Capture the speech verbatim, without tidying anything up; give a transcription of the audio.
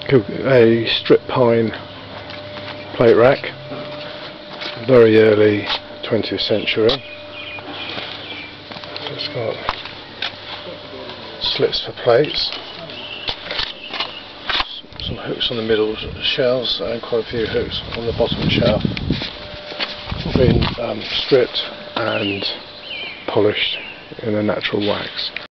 A strip pine plate rack, very early twentieth century. So it's got slits for plates, some hooks on the middle shelves, and quite a few hooks on the bottom shelf. All been um, stripped and polished in a natural wax.